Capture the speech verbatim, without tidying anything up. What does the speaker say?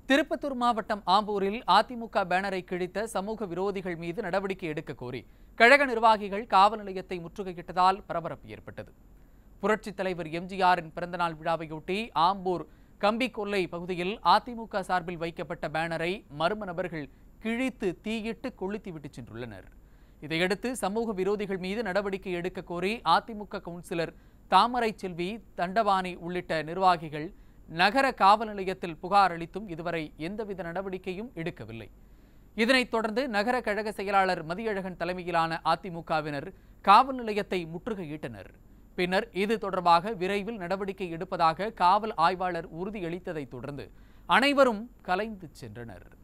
திருப்பத்தூர் மாவட்டம் ஆம்பூரில் அதிமுக பேனரை கிழித்த சமூக விரோதிகள் மீது நடவடிக்கை எடுக்க கோரி கழக நிர்வாகிகள் காவல் நிலையத்தை முற்றுகையிட்டதால் பரபரப்பு ஏற்பட்டது. புரட்சித் தலைவர் எம்ஜிஆரின் பிறந்தநாள் விழாவையொட்டி ஆம்பூர் கம்பிக்கொல்லை பகுதியில் அதிமுக சார்பில் வைக்கப்பட்ட பேனரை மர்ம நபர்கள் கிழித்து தீயிட்டு கொளுத்திவிட்டு சென்றுள்ளனர். இதையடுத்து சமூக விரோதிகள் மீது நடவடிக்கை எடுக்க கோரி அதிமுக கவுன்சிலர் தாமரை செல்வி, தண்டபாணி உள்ளிட்ட நிர்வாகிகள் நகர காவல் நிலையத்தில் புகார் அளித்தும் இதுவரை எந்தவித நடவடிக்கையும் எடுக்கவில்லை. இதனைத் தொடர்ந்து நகர கழக செயலாளர் மதியழகன் தலைமையிலான அதிமுகவினர் காவல் நிலையத்தை முற்றுகையிட்டனர். பின்னர் இது தொடர்பாக விரைவில் நடவடிக்கை எடுப்பதாக காவல் ஆய்வாளர் உறுதியளித்ததைத் தொடர்ந்து அனைவரும் கலைந்து சென்றனர்.